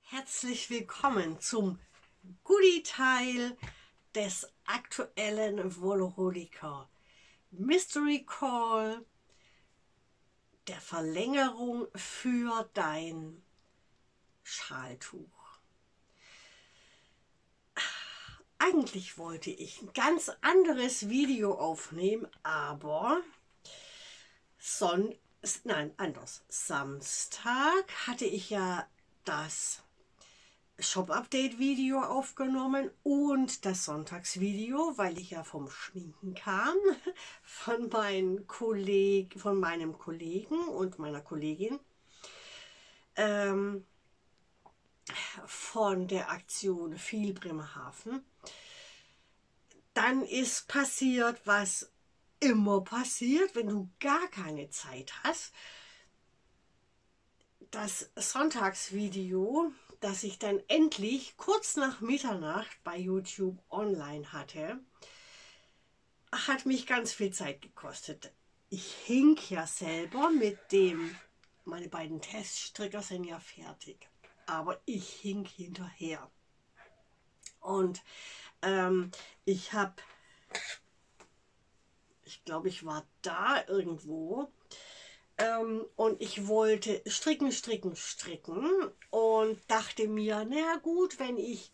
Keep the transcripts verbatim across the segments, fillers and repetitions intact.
Herzlich willkommen zum Goodie-Teil des aktuellen Woloholiker Mystery Call der Verlängerung für dein Schaltuch. Eigentlich wollte ich ein ganz anderes Video aufnehmen, aber Son nein, anders. Samstag hatte ich ja das Shop-Update-Video aufgenommen und das Sonntagsvideo, weil ich ja vom Schminken kam, von, meinen Kolleg von meinem Kollegen und meiner Kollegin, ähm, von der Aktion Viel Bremerhaven. Dann ist passiert, was immer passiert, wenn du gar keine Zeit hast. Das Sonntagsvideo, das ich dann endlich kurz nach Mitternacht bei YouTube online hatte, hat mich ganz viel Zeit gekostet. Ich hink ja selber mit dem, meine beiden Teststricker sind ja fertig, aber ich hink hinterher. Und ähm, ich habe, ich glaube, ich war da irgendwo, und ich wollte stricken, stricken, stricken und dachte mir, na gut, wenn ich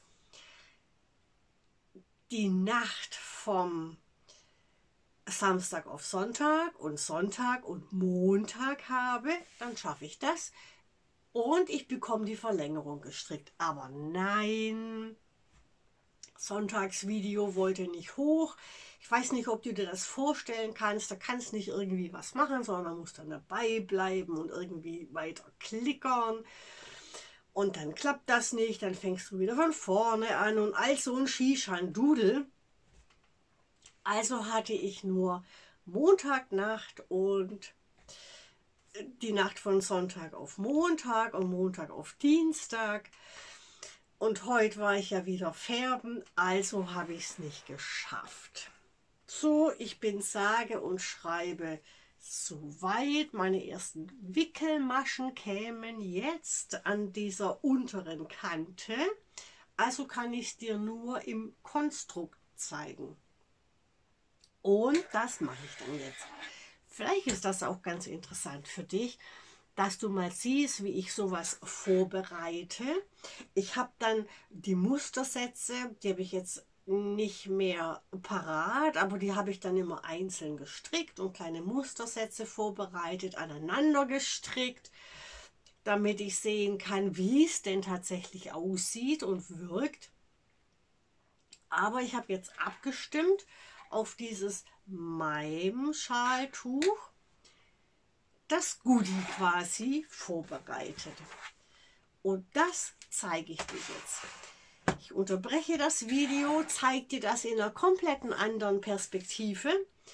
die Nacht vom Samstag auf Sonntag und Sonntag und Montag habe, dann schaffe ich das und ich bekomme die Verlängerung gestrickt. Aber nein, Sonntagsvideo wollte nicht hoch. Ich weiß nicht, ob du dir das vorstellen kannst. Da kannst nicht irgendwie was machen, sondern musst dann dabei bleiben und irgendwie weiter klickern. Und dann klappt das nicht. Dann fängst du wieder von vorne an und all so ein Shishan-Dudel. Also hatte ich nur Montagnacht und die Nacht von Sonntag auf Montag und Montag auf Dienstag. Und heute war ich ja wieder färben, also habe ich es nicht geschafft. So, ich bin sage und schreibe soweit. Meine ersten Wickelmaschen kämen jetzt an dieser unteren Kante. Also kann ich es dir nur im Konstrukt zeigen. Und das mache ich dann jetzt. Vielleicht ist das auch ganz interessant für dich, dass du mal siehst, wie ich sowas vorbereite. Ich habe dann die Mustersätze, die habe ich jetzt nicht mehr parat, aber die habe ich dann immer einzeln gestrickt und kleine Mustersätze vorbereitet, aneinander gestrickt, damit ich sehen kann, wie es denn tatsächlich aussieht und wirkt. Aber ich habe jetzt abgestimmt auf dieses Maim-Schaltuch, das Goodie quasi vorbereitet. Und das zeige ich dir jetzt. Ich unterbreche das Video, zeige dir das in einer kompletten anderen Perspektive,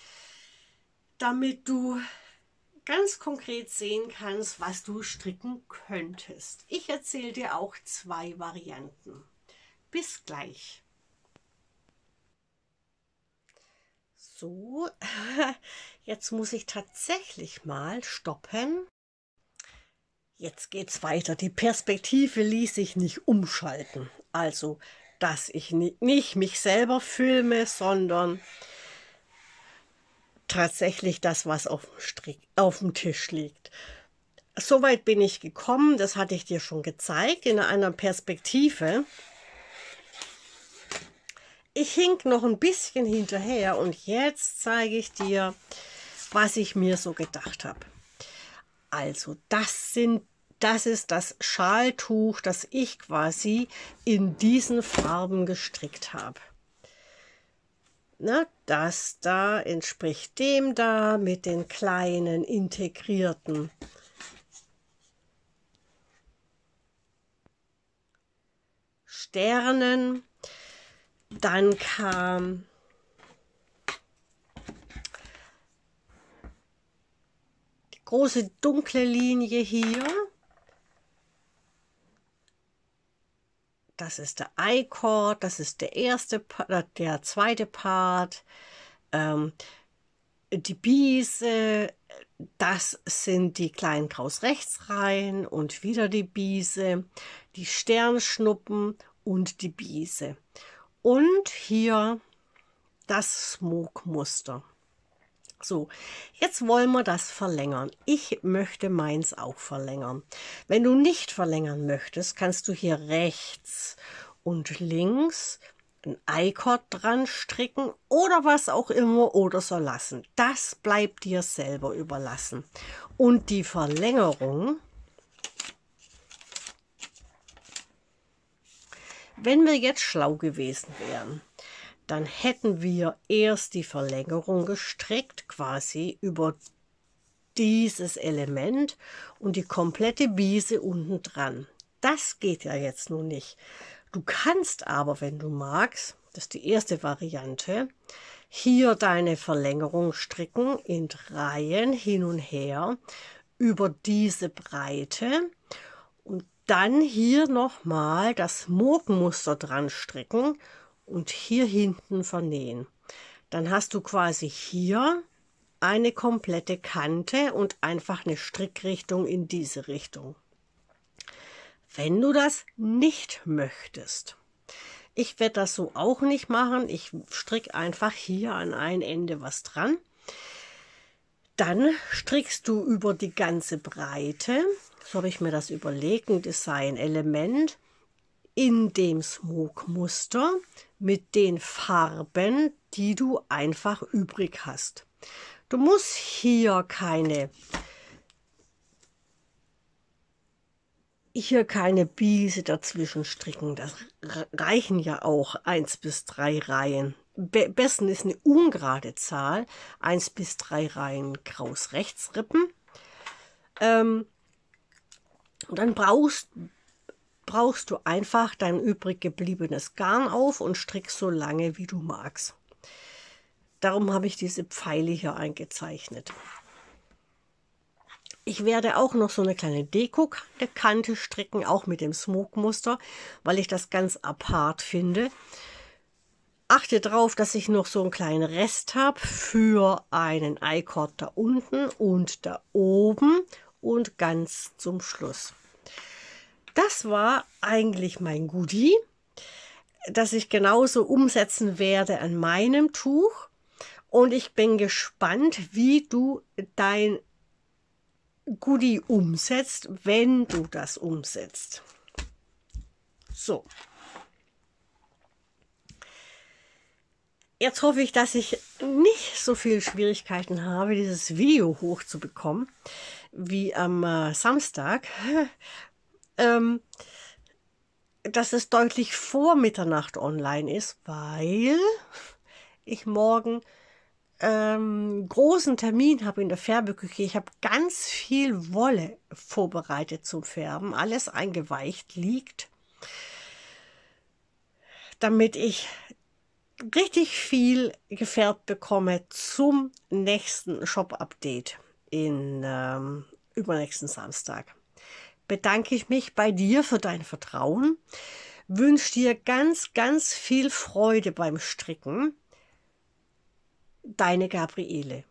damit du ganz konkret sehen kannst, was du stricken könntest. Ich erzähle dir auch zwei Varianten. Bis gleich. So, jetzt muss ich tatsächlich mal stoppen. Jetzt geht's weiter. Die Perspektive ließ sich nicht umschalten. Also, dass ich nicht mich selber filme, sondern tatsächlich das, was auf dem, Strick, auf dem Tisch liegt. Soweit bin ich gekommen, das hatte ich dir schon gezeigt, in einer Perspektive. Ich hink noch ein bisschen hinterher und jetzt zeige ich dir, was ich mir so gedacht habe. Also, das sind Das ist das Schaltuch, das ich quasi in diesen Farben gestrickt habe. Na, das da entspricht dem da mit den kleinen integrierten Sternen. Dann kam die große dunkle Linie hier. Das ist der I-Cord, das ist der erste, der zweite Part. Ähm, die Biese, das sind die kleinen Kraus-Rechts-Reihen und wieder die Biese, die Sternschnuppen und die Biese. Und hier das Smoke-Muster. So, jetzt wollen wir das verlängern. Ich möchte meins auch verlängern. Wenn du nicht verlängern möchtest, kannst du hier rechts und links ein I-Cord dran stricken oder was auch immer oder so lassen. Das bleibt dir selber überlassen. Und die Verlängerung, wenn wir jetzt schlau gewesen wären, dann hätten wir erst die Verlängerung gestrickt, quasi über dieses Element und die komplette Biese unten dran. Das geht ja jetzt nun nicht. Du kannst aber, wenn du magst, das ist die erste Variante, hier deine Verlängerung stricken in Reihen hin und her über diese Breite und dann hier nochmal das Smoke-Muster dran stricken und hier hinten vernähen. Dann hast du quasi hier eine komplette Kante und einfach eine Strickrichtung in diese Richtung. Wenn du das nicht möchtest, ich werde das so auch nicht machen, ich stricke einfach hier an ein Ende was dran, dann strickst du über die ganze Breite, so habe ich mir das überlegt, ein Design-Element in dem Smoke-Muster mit den Farben, die du einfach übrig hast. Du musst hier keine hier keine Biese dazwischen stricken. Das reichen ja auch eins bis drei Reihen. Be besten ist eine ungerade Zahl, eins bis drei Reihen Kraus-Rechts-Rippen. Ähm, und dann brauchst brauchst du einfach dein übrig gebliebenes Garn auf und strickst so lange, wie du magst. Darum habe ich diese Pfeile hier eingezeichnet. Ich werde auch noch so eine kleine Deko-Kante stricken, auch mit dem Smoke-Muster, weil ich das ganz apart finde. Achte darauf, dass ich noch so einen kleinen Rest habe für einen I-Cord da unten und da oben und ganz zum Schluss. Das war eigentlich mein Goodie, das ich genauso umsetzen werde an meinem Tuch. Und ich bin gespannt, wie du dein Goodie umsetzt, wenn du das umsetzt. So. Jetzt hoffe ich, dass ich nicht so viele Schwierigkeiten habe, dieses Video hochzubekommen, wie am äh, Samstag. ähm, dass es deutlich vor Mitternacht online ist, weil ich morgen ähm, großen Termin habe in der Färbeküche. Ich habe ganz viel Wolle vorbereitet zum Färben, alles eingeweicht liegt, damit ich richtig viel gefärbt bekomme zum nächsten Shop-Update in ähm, übernächsten Samstag. Bedanke ich mich bei dir für dein Vertrauen, wünsche dir ganz, ganz viel Freude beim Stricken. Deine Gabriele.